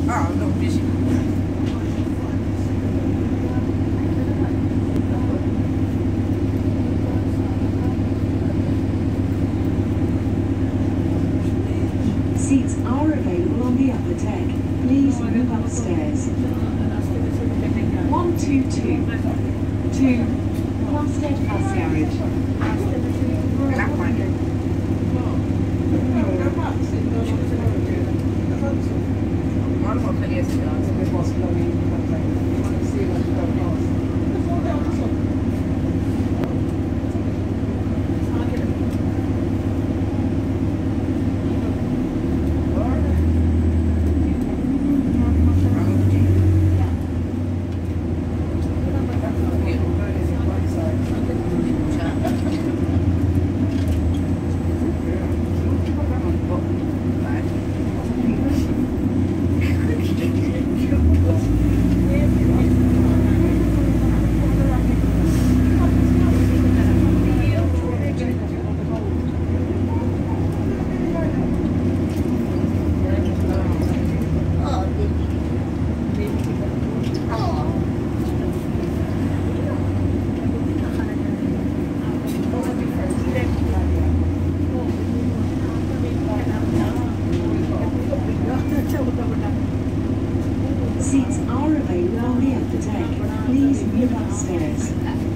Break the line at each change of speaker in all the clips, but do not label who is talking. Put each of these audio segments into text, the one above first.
Ah, no, busy.
Seats are available on the upper deck. Please move upstairs. 122 to Plumstead Bus Garage. Seats are available on the upper deck. Please move upstairs.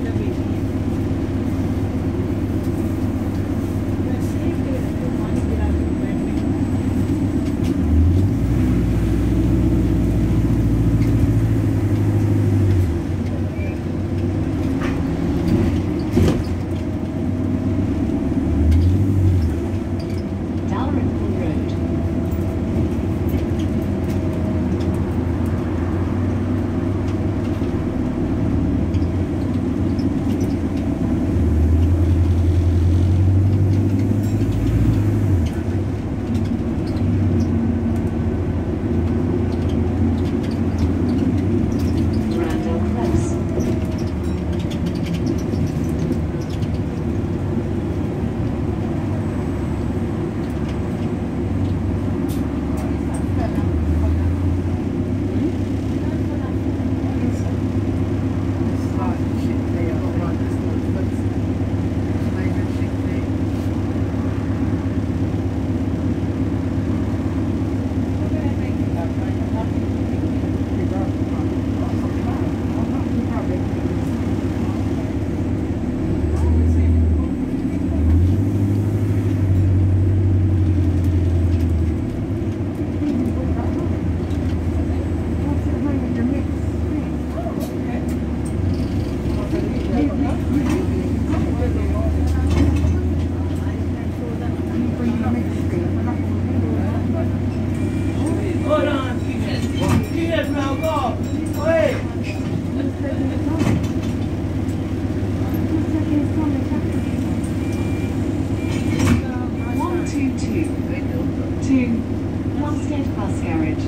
To Plumstead Bus Garage.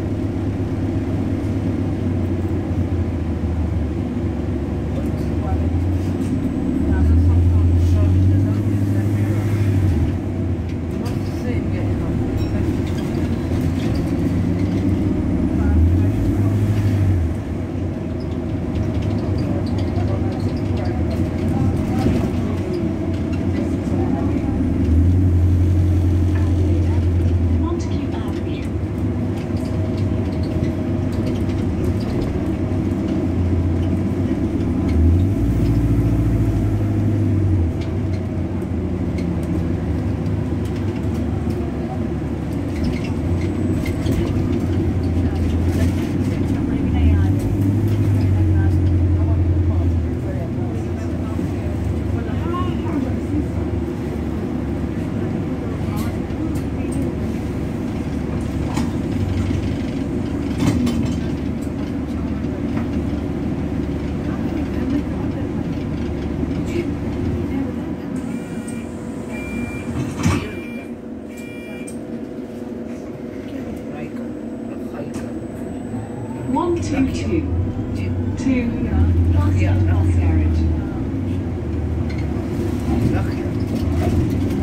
To Plumstead Bus Garage.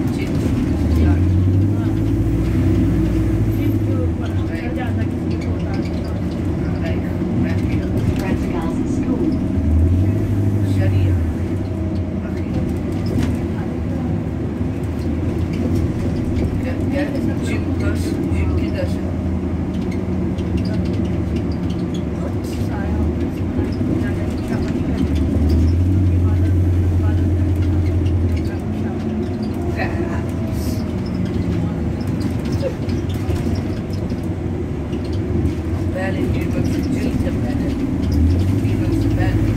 Gracias. belly, he looks a ginger belly. He looks a belly.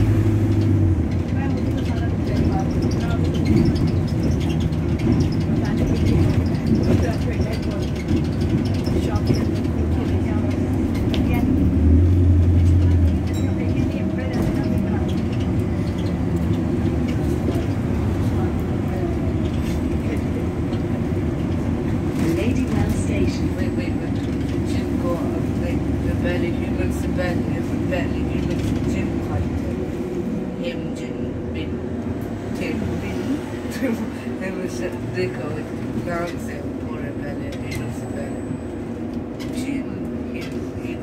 Ladywell Station.
Wait. Jim go up. Like the belly, he looks a belly. The belly, he looks a Jim height. Him, Jim, bin. Tim, bin. It was a dicker with nonsense for a belly. He looks a belly. Jim, him, bin.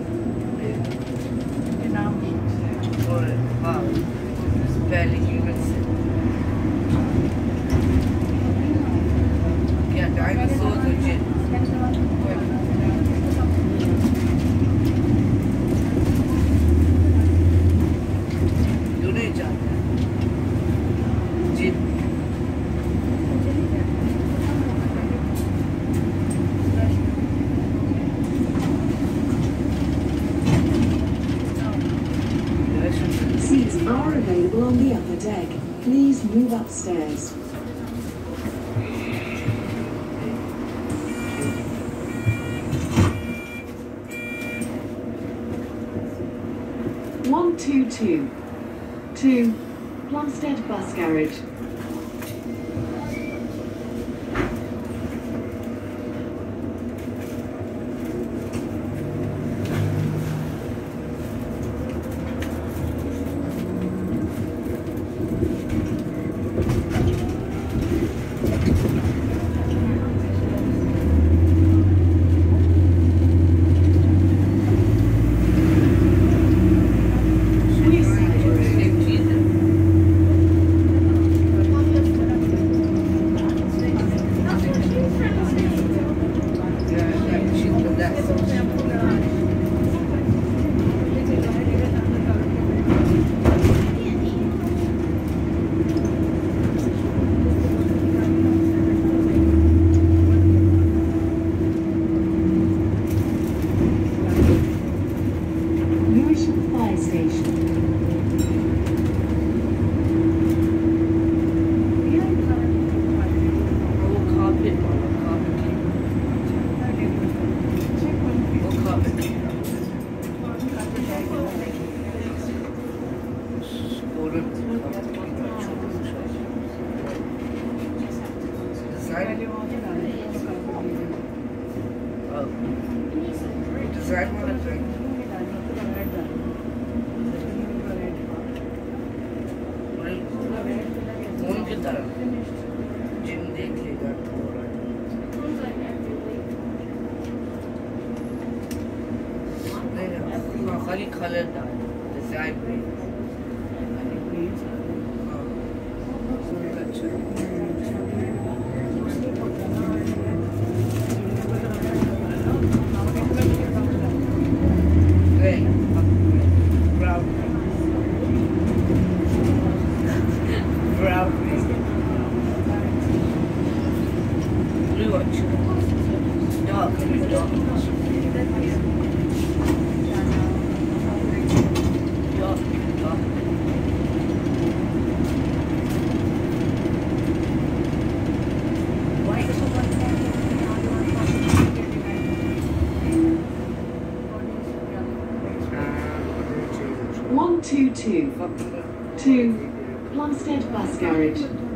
For a wow. Belly, he looks a yeah, dinosaurs are Jim.
Seats are available on the upper deck. Please move upstairs. One two two. 2 Plumstead Bus Garage.
Design one of them. Phone की तरह gym देख लेगा नहीं खाली colour डाल design पे One two two 2 Plumstead Bus Garage.